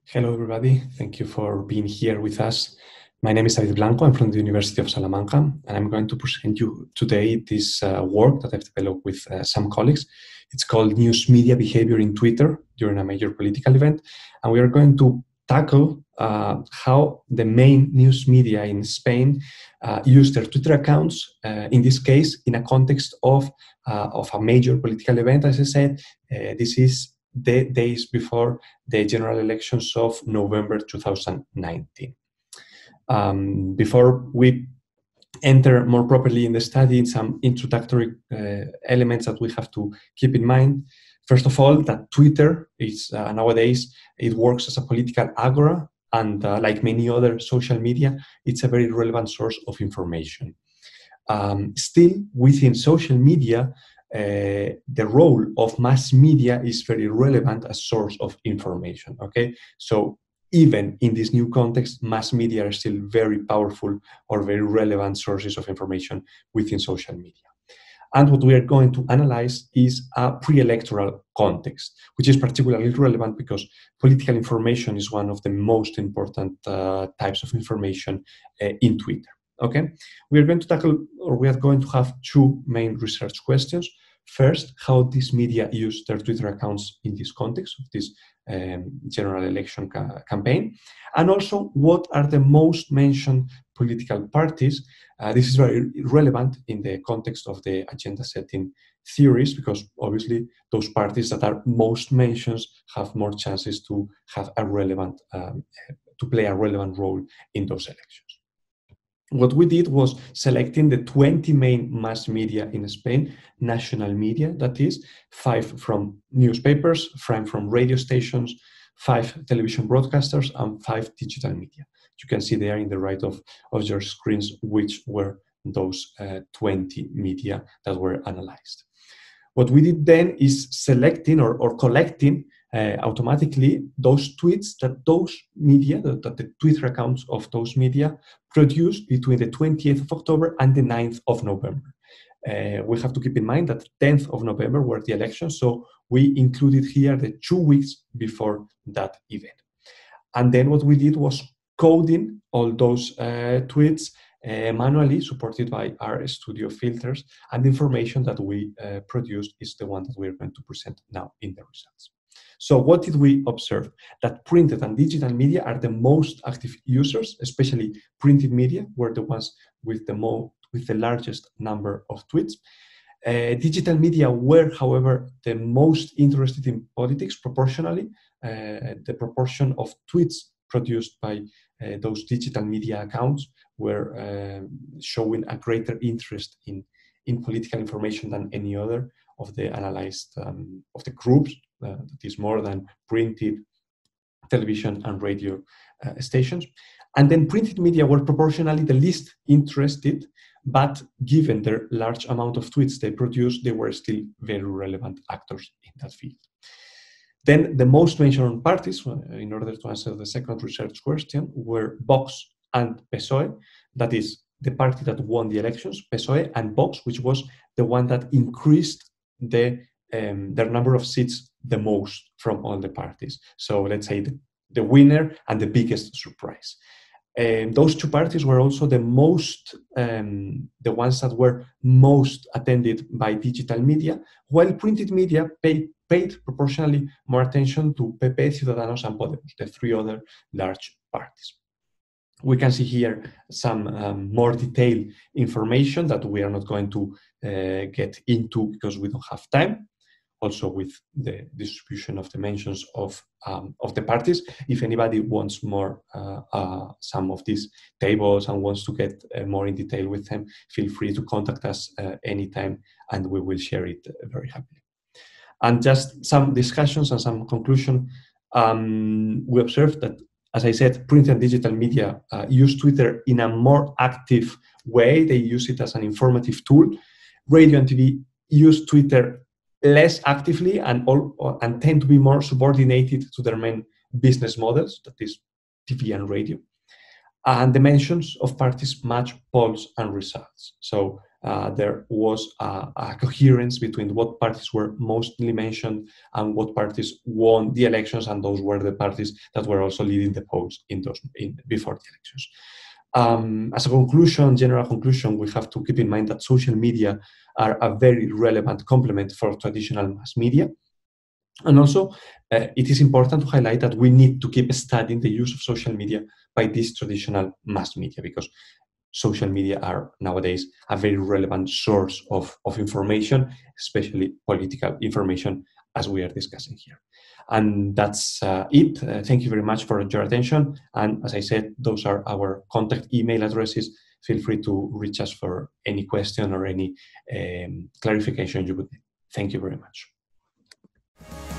Hello, everybody. Thank you for being here with us. My name is David Blanco. I'm from the University of Salamanca, and I'm going to present you today this work that I've developed with some colleagues. It's called News Media Behavior in Twitter during a major political event, and we are going to tackle how the main news media in Spain use their Twitter accounts, in this case, in a context of a major political event. As I said, this is the days before the general elections of November 2019. Before we enter more properly in the study, some introductory elements that we have to keep in mind. First of all, that Twitter is nowadays, it works as a political agora, and like many other social media, it's a very relevant source of information. Still, within social media, the role of mass media is very relevant as source of information, okay? So even in this new context, mass media are still very powerful or very relevant sources of information within social media. And what we are going to analyze is a pre-electoral context, which is particularly relevant because political information is one of the most important types of information in Twitter. Okay, we are going to tackle, or we are going to have two main research questions. First, how these media use their Twitter accounts in this context of this general election campaign, and also what are the most mentioned political parties. This is very relevant in the context of the agenda setting theories, because obviously those parties that are most mentioned have more chances to have a relevant, to play a relevant role in those elections. What we did was selecting the 20 main mass media in Spain, national media, that is, 5 from newspapers, 5 from radio stations, 5 television broadcasters, and 5 digital media. You can see there in the right of your screens which were those 20 media that were analyzed. What we did then is selecting or collecting automatically those tweets that those media, that the Twitter accounts of those media produced between the 20th of October and the 9th of November. We have to keep in mind that 10th of November were the elections, so we included here the 2 weeks before that event. And then what we did was coding all those tweets manually, supported by our studio filters, and the information that we produced is the one that we're going to present now in the results. So what did we observe? That printed and digital media are the most active users, especially printed media were the ones with the largest number of tweets. Digital media were, however, the most interested in politics proportionally. The proportion of tweets produced by those digital media accounts were showing a greater interest in political information than any other of the analyzed of the groups. That is more than printed television and radio stations. And then printed media were proportionally the least interested, but given their large amount of tweets they produced, they were still very relevant actors in that field. Then the most mentioned parties, in order to answer the second research question, were Vox and PSOE, that is the party that won the elections, PSOE, and Vox, which was the one that increased their number of seats the most from all the parties. So let's say the winner and the biggest surprise. Those two parties were also the most, the ones that were most attended by digital media, while printed media paid proportionally more attention to PP, Ciudadanos, and Podemos, the 3 other large parties. We can see here some more detailed information that we are not going to get into because we don't have time. Also with the distribution of the mentions of the parties. If anybody wants more, some of these tables and wants to get more in detail with them, feel free to contact us anytime and we will share it very happily. And just some discussions and some conclusion. We observed that, as I said, print and digital media use Twitter in a more active way. They use it as an informative tool. Radio and TV use Twitter less actively and tend to be more subordinated to their main business models, that is TV and radio. And the mentions of parties match polls and results. So there was a coherence between what parties were mostly mentioned and what parties won the elections, and those were the parties that were also leading the polls before the elections. As a conclusion, general conclusion, we have to keep in mind that social media are a very relevant complement for traditional mass media. And also, it is important to highlight that we need to keep studying the use of social media by these traditional mass media, because social media are nowadays a very relevant source of information, especially political information, as we are discussing here. And that's it. Thank you very much for your attention. And as I said, those are our contact email addresses. Feel free to reach us for any question or any clarification you would need. Thank you very much.